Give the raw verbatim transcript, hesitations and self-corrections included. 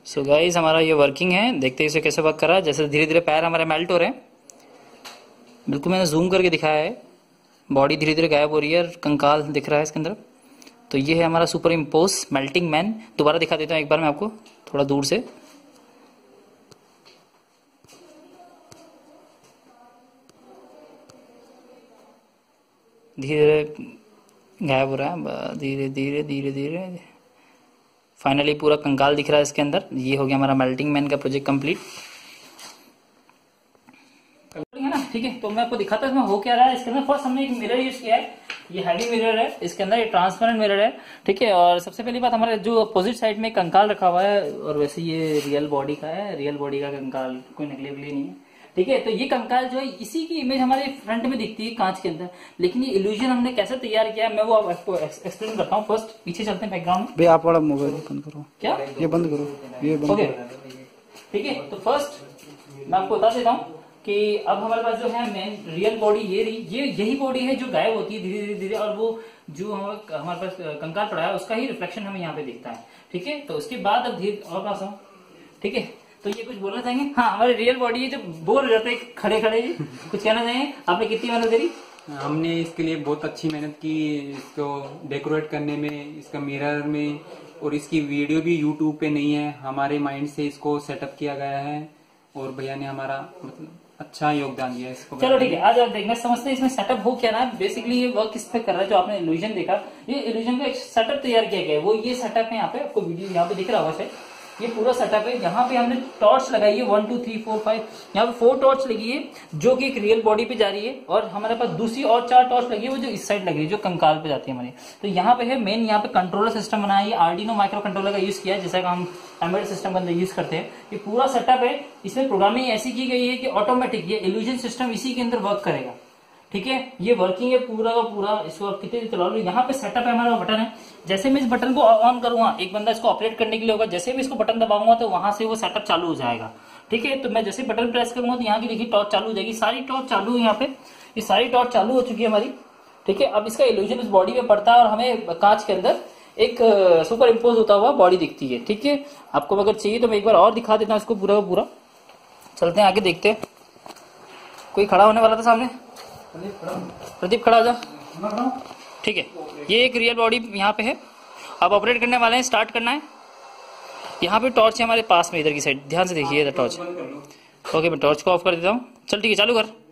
So guys हमारा ये working है, देखते हैं इसे कैसे वर्क कर रहा है। जैसे धीरे धीरे पैर हमारे मेल्ट हो रहे हैं, बिल्कुल मैंने जूम करके दिखाया है। बॉडी धीरे धीरे गायब हो रही है और कंकाल दिख रहा है इसके अंदर। तो ये है हमारा सुपर इम्पोज मेल्टिंग मैन। दोबारा दिखा देता हूँ एक बार मैं आपको थोड़ा दूर से। धीरे धीरे गायब हो रहा है, धीरे धीरे धीरे धीरे फाइनली पूरा कंकाल दिख रहा है इसके अंदर। ये हो गया हमारा मेल्टिंग मैन का प्रोजेक्ट कंप्लीट है ना। ठीक है, तो मैं आपको दिखाता हूँ हो क्या रहा है इसके अंदर। फर्स्ट हमने एक मिरर यूज किया है, ये हैवी मिरर है इसके अंदर, ये ट्रांसपेरेंट मिरर है। ठीक है, और सबसे पहली बात हमारे जो अपोजिट साइड में कंकाल रखा हुआ है, और वैसे ये रियल बॉडी का है, रियल बॉडी का कंकाल, कोई नकली वकली नहीं है। ठीक है, तो ये कंकाल जो है इसी की इमेज हमारे फ्रंट में दिखती है कांच के अंदर, लेकिन ये इल्यूजन हमने कैसे तैयार किया है मैं वो आपको एक्सप्लेन करता हूँ। फर्स्ट पीछे चलते हैं बैकग्राउंड में। भाई आप वाला मोबाइल बंद करो। क्या ये बंद करो, ये बंद ओके करो। ठीक है, तो फर्स्ट मैं आपको बता देता हूँ कि अब हमारे पास जो है मेन रियल बॉडी ये रही, ये यही बॉडी है जो गायब होती है धीरे धीरे धीरे, और वो जो हमारे पास कंकाल पड़ा है उसका ही रिफ्लेक्शन हमें यहाँ पे दिखता है। ठीक है, तो उसके बाद अब धीरे और पास हूँ। ठीक है, तो ये कुछ बोलना चाहेंगे? हाँ, हमारी रियल बॉडी है जो बोर हो जाते हैं खड़े खड़े, कुछ कहना चाहेंगे? आपने कितनी मेहनत करी? हमने इसके लिए बहुत अच्छी मेहनत की, इसको डेकोरेट करने में, इसका मिरर में, और इसकी वीडियो भी यूट्यूब पे नहीं है, हमारे माइंड से इसको सेटअप किया गया है और भैया ने हमारा मतलब अच्छा योगदान दिया इसको। चलो ठीक है, आज आप देखना समझते हैं इसमें सेटअप हो क्या रहा है। बेसिकली ये वर्क किस पे कर रहा है, जो आपने इल्यूजन देखा, ये इल्यूजन का एक सेटअप तैयार किया गया है। वो ये सेटअप है, यहाँ पे आपको वीडियो यहाँ पे दिख रहा होगा शायद, ये पूरा सेटअप है। यहाँ पे हमने टॉर्च लगाई है, one two three four five, यहाँ पे फोर टॉर्च लगी है जो कि एक रियल बॉडी पे जा रही है, और हमारे पास दूसरी और चार टॉर्च लगी है वो जो इस साइड लगी है, जो कंकाल पे जाती है हमारी। तो यहाँ पे है मेन, यहाँ पे कंट्रोलर सिस्टम बनाया है, आर्डिनो माइक्रो कंट्रोलर का यूज किया है, जैसा कि हम एम्बेडेड सिस्टम के अंदर यूज करते हैं। ये पूरा सेटअप है, इसमें प्रोग्रामिंग ऐसी की गई है कि ऑटोमेटिक ये इल्यूजन सिस्टम इसी के अंदर वर्क करेगा। ठीक है, ये वर्किंग है पूरा का पूरा, इसको आप कितने चला लो। यहाँ पे सेटअप है हमारा बटन है, जैसे मैं इस बटन को ऑन करूंगा, एक बंदा इसको ऑपरेट करने के लिए होगा, जैसे भी इसको बटन दबाऊंगा तो वहां से वो सेटअप चालू हो जाएगा। ठीक है, तो मैं जैसे बटन प्रेस करूंगा तो यहाँ की देखिए टॉर्च चालू हो जाएगी, सारी टॉर्च चालू है यहाँ पे, ये सारी टॉर्च चालू हो चुकी है हमारी। ठीक है, अब इसका इल्यूजन इस बॉडी में पड़ता है और हमें कांच के अंदर एक सुपर इम्पोज होता हुआ बॉडी दिखती है। ठीक है, आपको अगर चाहिए तो मैं एक बार और दिखा देता हूँ इसको पूरा का पूरा। चलते हैं आगे, देखते हैं। कोई खड़ा होने वाला था सामने? प्रदीप खड़ा हो जा। ठीक है, ये एक रियल बॉडी यहाँ पे है, अब ऑपरेट करने वाले हैं, स्टार्ट करना है। यहाँ पे टॉर्च है हमारे पास में, इधर की साइड, ध्यान से देखिए इधर टॉर्च। ओके, मैं टॉर्च को ऑफ कर देता हूँ। चल ठीक है, चालू कर।